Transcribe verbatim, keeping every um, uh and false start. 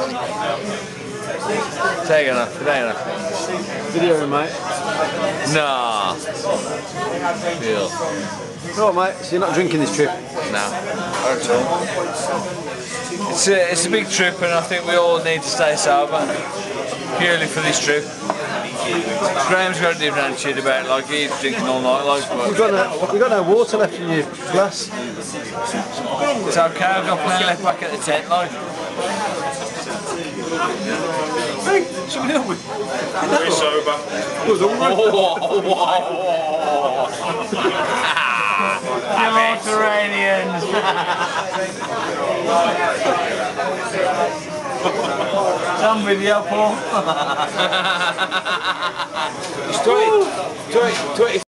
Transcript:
Take enough, it ain't enough. Video, mate. Nah. Feel. Right, mate, so you're not drinking this trip? No, not at all. It's a, it's a big trip and I think we all need to stay sober. Purely for this trip. Graham's got a different attitude about it, like he's drinking all night, like. We've got no, we've got no water left in your glass. It's okay, I've got plenty left back at the tent, like. Hey, should we help with? Very sober. Mediterraneans. Some video, Paul. It's twenty, twenty, twenty